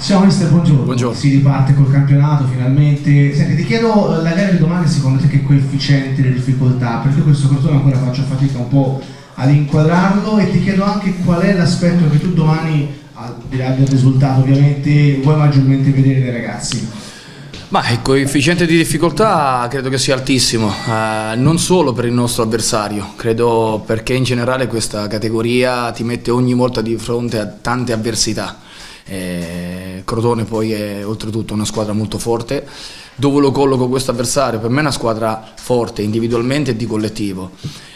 Ciao mister, buongiorno. Buongiorno. Si riparte col campionato finalmente. Senti, ti chiedo la gara di domani secondo te che coefficiente di difficoltà, perché questo Crotone ancora faccio fatica un po' ad inquadrarlo, e ti chiedo anche qual è l'aspetto che tu domani, al di là del risultato ovviamente, vuoi maggiormente vedere dai ragazzi. Ma il coefficiente di difficoltà credo che sia altissimo, non solo per il nostro avversario, credo perché in generale questa categoria ti mette ogni volta di fronte a tante avversità. Crotone poi è oltretutto una squadra molto forte. Dove lo colloco questo avversario? Per me è una squadra forte individualmente e di collettivo.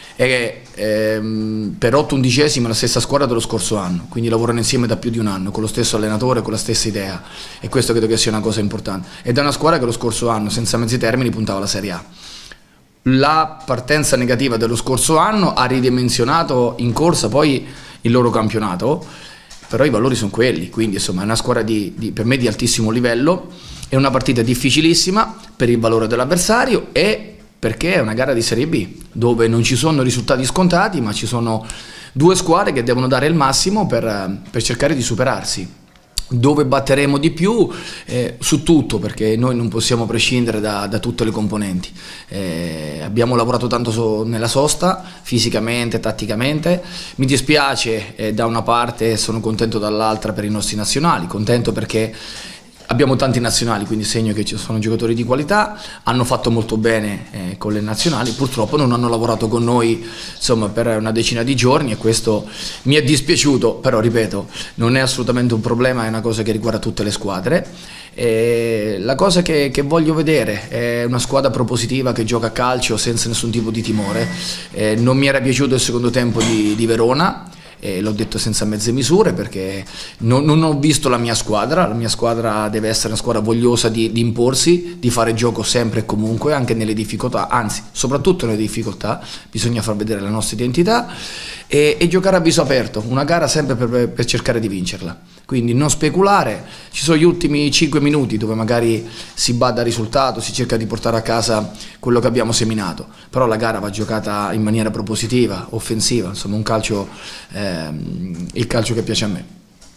Per 8/11 la stessa squadra dello scorso anno, quindi lavorano insieme da più di un anno, con lo stesso allenatore, con la stessa idea, e questo credo che sia una cosa importante. Ed è una squadra che lo scorso anno, senza mezzi termini, puntava alla Serie A. La partenza negativa dello scorso anno ha ridimensionato in corsa poi il loro campionato, però i valori sono quelli, quindi insomma è una squadra per me di altissimo livello, è una partita difficilissima per il valore dell'avversario e perché è una gara di Serie B, dove non ci sono risultati scontati, ma ci sono due squadre che devono dare il massimo per cercare di superarsi. Dove batteremo di più? Su tutto, perché noi non possiamo prescindere da tutte le componenti. Abbiamo lavorato tanto nella sosta, fisicamente, tatticamente. Mi dispiace da una parte, sono contento dall'altra per i nostri nazionali, contento perché abbiamo tanti nazionali, quindi segno che ci sono giocatori di qualità, hanno fatto molto bene con le nazionali, purtroppo non hanno lavorato con noi insomma, per una decina di giorni e questo mi è dispiaciuto, però ripeto, non è assolutamente un problema, è una cosa che riguarda tutte le squadre. La cosa che voglio vedere è una squadra propositiva che gioca a calcio senza nessun tipo di timore. Non mi era piaciuto il secondo tempo di Verona. L'ho detto senza mezze misure perché non ho visto la mia squadra deve essere una squadra vogliosa di imporsi, di fare gioco sempre e comunque, anche nelle difficoltà, anzi soprattutto nelle difficoltà, bisogna far vedere la nostra identità e giocare a viso aperto, una gara sempre per cercare di vincerla, quindi non speculare, ci sono gli ultimi 5 minuti dove magari si bada al risultato, si cerca di portare a casa quello che abbiamo seminato, però la gara va giocata in maniera propositiva, offensiva, insomma un calcio il calcio che piace a me.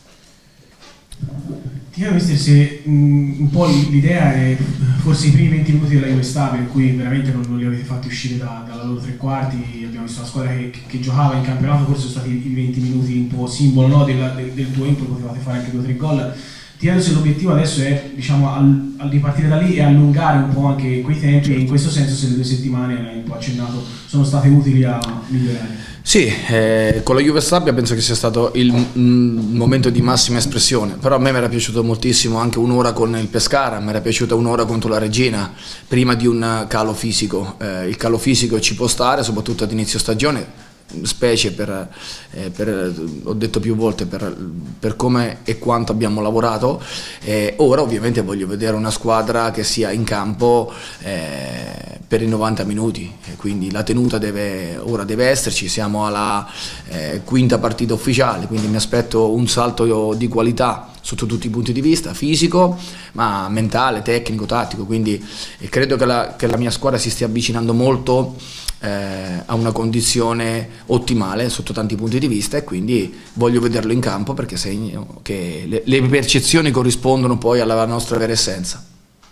Ti chiedo mister se un po' l'idea è forse i primi 20 minuti della Juve Stabia in cui veramente non li avete fatti uscire dalla loro tre quarti, abbiamo visto una squadra che giocava in campionato, forse sono stati i 20 minuti un po' simbolo, no, del tuo impro, potevate fare anche 2 o 3 gol. Ti chiedo se l'obiettivo adesso è, diciamo, al ripartire da lì e allungare un po' anche quei tempi, e in questo senso se le 2 settimane, hai un po' accennato, sono state utili a migliorare. Sì, con la Juve Stabia penso che sia stato il momento di massima espressione, però a me mi era piaciuto moltissimo anche un'ora con il Pescara, mi era piaciuta un'ora contro la Regina, prima di un calo fisico. Il calo fisico ci può stare, soprattutto ad inizio stagione, specie ho detto più volte, per come e quanto abbiamo lavorato. Ora ovviamente voglio vedere una squadra che sia in campo per i 90 minuti, quindi la tenuta ora deve esserci, siamo alla 5ª partita ufficiale, quindi mi aspetto un salto di qualità sotto tutti i punti di vista, fisico, ma mentale, tecnico, tattico, quindi credo che la mia squadra si stia avvicinando molto a una condizione ottimale sotto tanti punti di vista, e quindi voglio vederlo in campo perché segno che le percezioni corrispondono poi alla nostra vera essenza.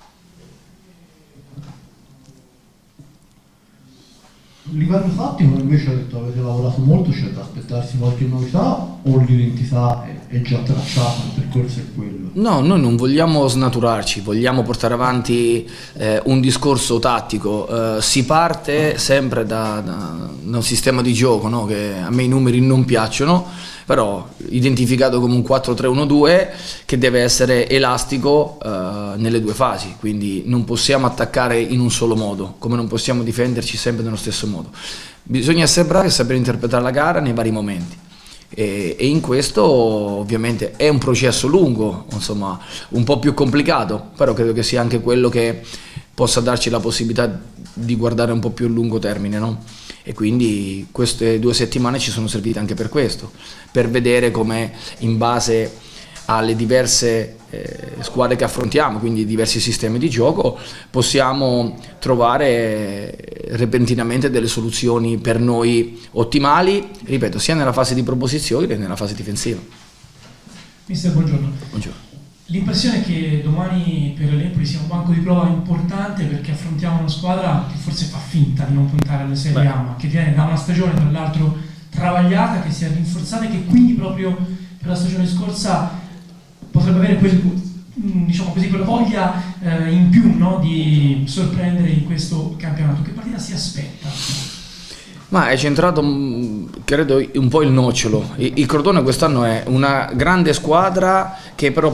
A livello tattico invece ha detto avete lavorato molto, c'è da aspettarsi qualche novità o l'identità è già tracciata, il percorso è quello? No, noi non vogliamo snaturarci, vogliamo portare avanti un discorso tattico, si parte sempre da un sistema di gioco, no? Che a me i numeri non piacciono, però identificato come un 4-3-1-2 che deve essere elastico nelle 2 fasi, quindi non possiamo attaccare in un solo modo, come non possiamo difenderci sempre nello stesso modo. Bisogna essere bravi a saper interpretare la gara nei vari momenti. E in questo ovviamente è un processo lungo, insomma un po' più complicato, però credo che sia anche quello che possa darci la possibilità di guardare un po' più a lungo termine, no? E quindi queste 2 settimane ci sono servite anche per questo, per vedere come in base alle diverse squadre che affrontiamo, quindi diversi sistemi di gioco, possiamo trovare repentinamente delle soluzioni per noi ottimali, ripeto, sia nella fase di proposizione che nella fase difensiva. Mister, buongiorno. Buongiorno. L'impressione è che domani per l'Empoli sia un banco di prova importante, perché affrontiamo una squadra che forse fa finta di non puntare alle Serie A, ma che viene da una stagione tra l'altro travagliata, che si è rinforzata e che quindi proprio per la stagione scorsa potrebbe avere diciamo così, quella voglia in più, no, di sorprendere in questo campionato. Che partita si aspetta? Ma è centrato, credo, un po' il nocciolo. Il Crotone quest'anno è una grande squadra che però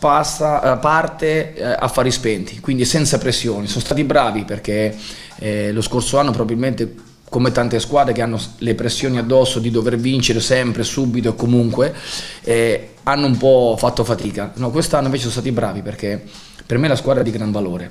parte a fari spenti, quindi senza pressioni. Sono stati bravi perché lo scorso anno probabilmente, come tante squadre che hanno le pressioni addosso di dover vincere sempre, subito e comunque, hanno un po' fatto fatica. No, quest'anno invece sono stati bravi, perché per me è la squadra è di gran valore.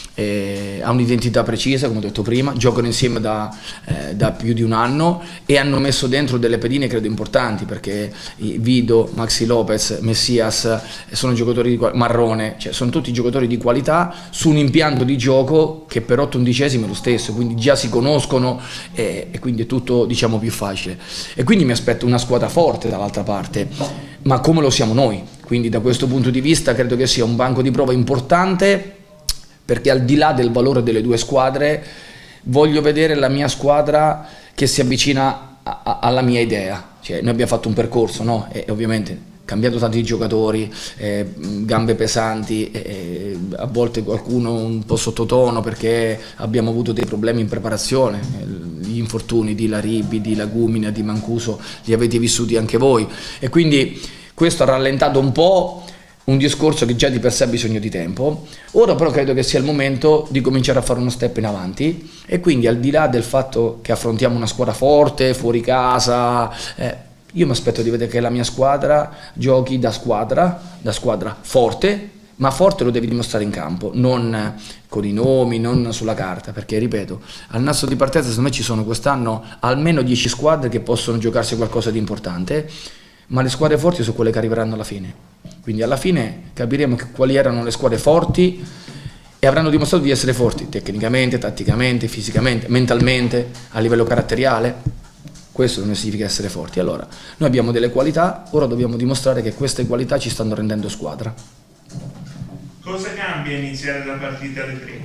Ha un'identità precisa, come ho detto prima, giocano insieme da più di un anno e hanno messo dentro delle pedine credo importanti, perché Vido, Maxi Lopez, Messias sono giocatori Marrone, cioè sono tutti giocatori di qualità su un impianto di gioco che per 8/11 è lo stesso, quindi già si conoscono e quindi è tutto, diciamo, più facile. E quindi mi aspetto una squadra forte dall'altra parte, ma come lo siamo noi, quindi da questo punto di vista credo che sia un banco di prova importante, perché al di là del valore delle due squadre voglio vedere la mia squadra che si avvicina alla mia idea. Cioè, noi abbiamo fatto un percorso, no? E ovviamente cambiato tanti giocatori, gambe pesanti, a volte qualcuno un po' sottotono perché abbiamo avuto dei problemi in preparazione, gli infortuni di Laribbi, di Lagumina, di Mancuso li avete vissuti anche voi, e quindi questo ha rallentato un po' un discorso che già di per sé ha bisogno di tempo. Ora però credo che sia il momento di cominciare a fare uno step in avanti, e quindi al di là del fatto che affrontiamo una squadra forte, fuori casa, io mi aspetto di vedere che la mia squadra giochi da squadra forte, ma forte lo devi dimostrare in campo, non con i nomi, non sulla carta, perché ripeto, al nastro di partenza secondo me ci sono quest'anno almeno 10 squadre che possono giocarsi qualcosa di importante, ma le squadre forti sono quelle che arriveranno alla fine. Quindi alla fine capiremo quali erano le squadre forti e avranno dimostrato di essere forti tecnicamente, tatticamente, fisicamente, mentalmente, a livello caratteriale. Questo non significa essere forti. Allora, noi abbiamo delle qualità, ora dobbiamo dimostrare che queste qualità ci stanno rendendo squadra. Cosa cambia iniziare la partita alle 3?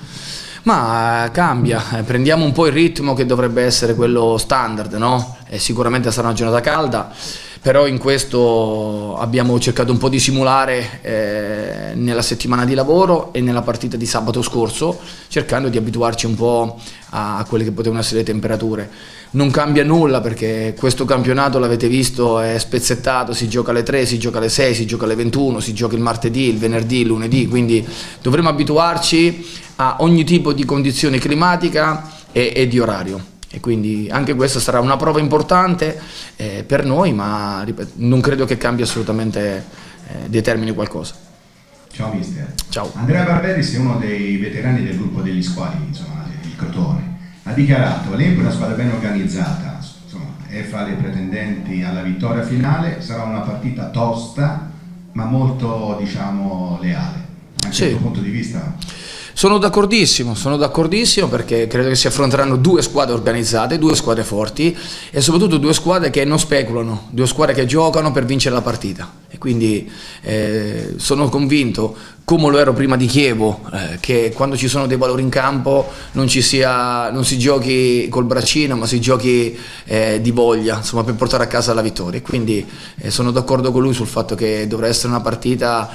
Ma cambia, prendiamo un po' il ritmo che dovrebbe essere quello standard, no? Sicuramente sarà una giornata calda, però in questo abbiamo cercato un po' di simulare nella settimana di lavoro e nella partita di sabato scorso, cercando di abituarci un po' a quelle che potevano essere le temperature. Non cambia nulla, perché questo campionato, l'avete visto, è spezzettato, si gioca alle 3, si gioca alle 6, si gioca alle 21, si gioca il martedì, il venerdì, il lunedì, quindi dovremo abituarci a ogni tipo di condizione climatica e di orario. E quindi anche questa sarà una prova importante per noi, ma ripeto, non credo che cambi assolutamente, determini qualcosa. Ciao mister. Ciao. Andrea Barberis è uno dei veterani del gruppo degli squali, insomma, il Crotone. Ha dichiarato: l'Empoli è una squadra ben organizzata, insomma, è fra le pretendenti alla vittoria finale, sarà una partita tosta ma molto, diciamo, leale. Anche sì. dal tuo punto di vista? Sono d'accordissimo, perché credo che si affronteranno due squadre organizzate, due squadre forti e soprattutto due squadre che non speculano, due squadre che giocano per vincere la partita. E quindi sono convinto, come lo ero prima di Chievo, che quando ci sono dei valori in campo non si giochi col braccino, ma si giochi di voglia, insomma, per portare a casa la vittoria. E quindi sono d'accordo con lui sul fatto che dovrà essere una partita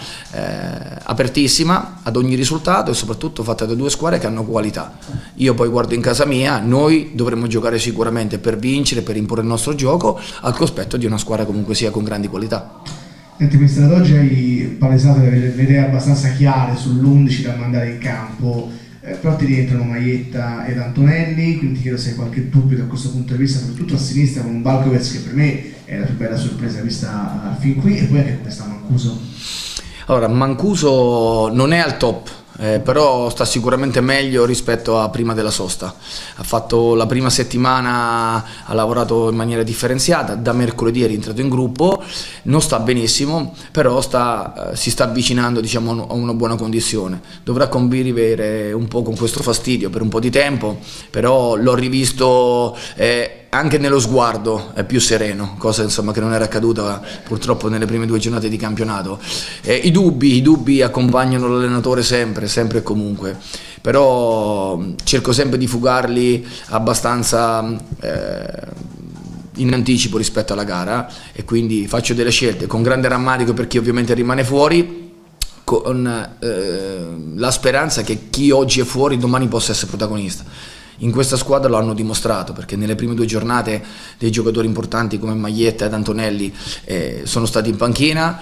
apertissima ad ogni risultato e soprattutto fatta da due squadre che hanno qualità. Io poi guardo in casa mia, noi dovremmo giocare sicuramente per vincere, per imporre il nostro gioco, al cospetto di una squadra comunque sia con grandi qualità. Senti, mister, ad oggi hai palesato di avere le idee abbastanza chiare sull'11 da mandare in campo, però ti rientrano Maietta ed Antonelli, quindi ti chiedo se hai qualche dubbio da questo punto di vista, soprattutto a sinistra con un Balkovec che per me è la più bella sorpresa vista fin qui, e poi anche come sta Mancuso. Allora, Mancuso non è al top, però sta sicuramente meglio rispetto a prima della sosta. Ha fatto la prima settimana, ha lavorato in maniera differenziata, da mercoledì è rientrato in gruppo, non sta benissimo, però si sta avvicinando, diciamo, a una buona condizione. Dovrà convivere un po' con questo fastidio per un po' di tempo, però l'ho rivisto anche nello sguardo è più sereno, cosa insomma che non era accaduta purtroppo nelle prime 2 giornate di campionato. I dubbi accompagnano l'allenatore sempre e comunque, però cerco sempre di fugarli abbastanza in anticipo rispetto alla gara, e quindi faccio delle scelte con grande rammarico per chi ovviamente rimane fuori, con la speranza che chi oggi è fuori domani possa essere protagonista. In questa squadra lo hanno dimostrato, perché nelle prime 2 giornate dei giocatori importanti come Maglietta ed Antonelli sono stati in panchina,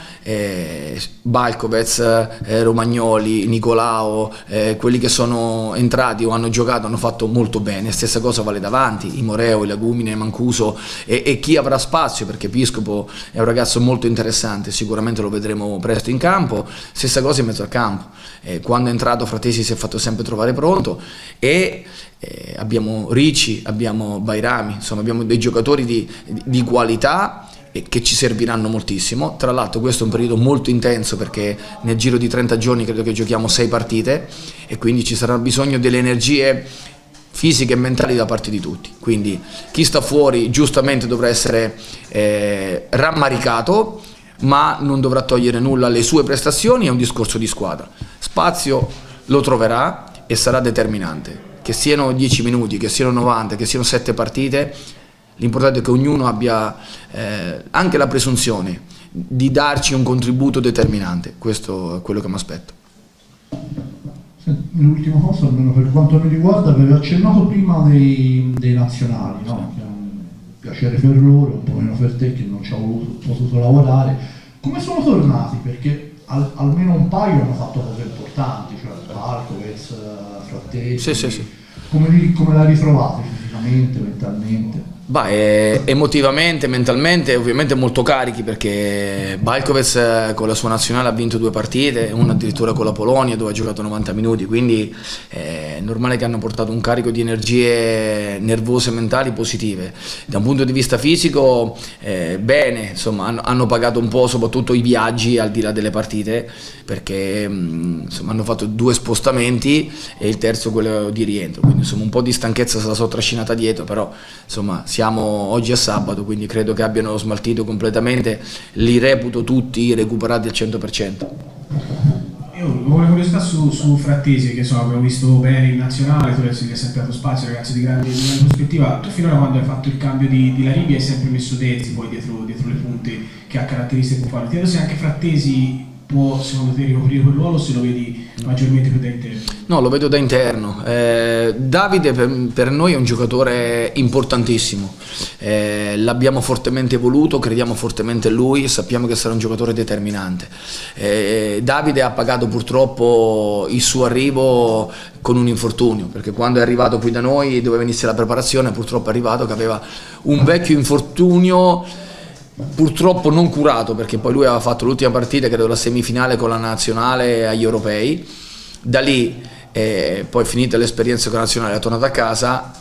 Balkovec, Romagnoli, Nicolao, quelli che sono entrati o hanno giocato hanno fatto molto bene. Stessa cosa vale davanti, i Moreo, i Lagumine, Mancuso e chi avrà spazio, perché Piscopo è un ragazzo molto interessante, sicuramente lo vedremo presto in campo. Stessa cosa in mezzo al campo, quando è entrato Fratesi si è fatto sempre trovare pronto, e abbiamo Ricci, abbiamo Bairami, insomma abbiamo dei giocatori di qualità che ci serviranno moltissimo. Tra l'altro questo è un periodo molto intenso, perché nel giro di 30 giorni credo che giochiamo 6 partite, e quindi ci sarà bisogno delle energie fisiche e mentali da parte di tutti. Quindi chi sta fuori giustamente dovrà essere rammaricato, ma non dovrà togliere nulla alle sue prestazioni. È un discorso di squadra, spazio lo troverà e sarà determinante, che siano 10 minuti, che siano 90, che siano 7 partite. L'importante è che ognuno abbia anche la presunzione di darci un contributo determinante. Questo è quello che mi aspetto. L'ultima cosa, almeno per quanto mi riguarda, avevi accennato prima dei nazionali, no? Che è un piacere per loro, un po' meno per te che non ci ho potuto lavorare. Come sono tornati? Perché almeno un paio hanno fatto cose importanti, cioè Balkovec, Frattesi. Sì. Come la ritrovate fisicamente, mentalmente? Emotivamente, mentalmente, ovviamente molto carichi, perché Balkovec con la sua nazionale ha vinto 2 partite, una addirittura con la Polonia dove ha giocato 90 minuti, quindi è normale che hanno portato un carico di energie nervose e mentali positive. Da un punto di vista fisico bene, insomma hanno pagato un po' soprattutto i viaggi al di là delle partite, perché insomma hanno fatto 2 spostamenti e il terzo quello di rientro, quindi insomma un po' di stanchezza se la sono trascinata dietro, però insomma siamo oggi a sabato, quindi credo che abbiano smaltito completamente, li reputo tutti recuperati al 100%. Io ho una curiosità su Frattesi, che abbiamo visto bene in nazionale, tu adesso gli hai sempre dato spazio, ragazzi di grande prospettiva. Tu finora, quando hai fatto il cambio di Laribia, hai sempre messo Dezzi poi dietro le punte, che ha caratteristiche più forti. Chiedo se anche Frattesi può, secondo te, ricoprire quel ruolo, se lo vedi maggiormente più da interno? No, lo vedo da interno. Davide per noi è un giocatore importantissimo, l'abbiamo fortemente voluto, crediamo fortemente in lui e sappiamo che sarà un giocatore determinante. Davide ha pagato purtroppo il suo arrivo con un infortunio, perché quando è arrivato qui da noi doveva iniziare la preparazione, purtroppo è arrivato che aveva un vecchio infortunio, purtroppo non curato, perché poi lui aveva fatto l'ultima partita, credo la semifinale con la nazionale agli europei. Da lì poi finita l'esperienza con la nazionale è tornato a casa,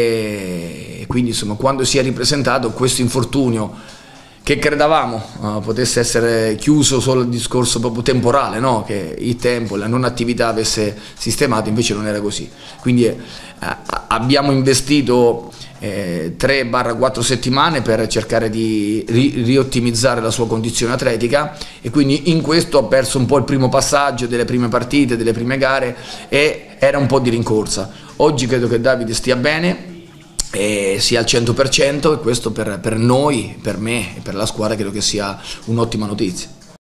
e quindi insomma quando si è ripresentato questo infortunio, che credevamo potesse essere chiuso solo il discorso proprio temporale, no? Che il tempo, la non attività avesse sistemato, invece non era così. Quindi abbiamo investito 3-4 settimane per cercare di riottimizzare la sua condizione atletica, e quindi in questo ha perso un po' il primo passaggio delle prime partite, delle prime gare, e era un po' di rincorsa. Oggi credo che Davide stia bene e sia al 100%, e questo per noi, per me e per la squadra credo che sia un'ottima notizia.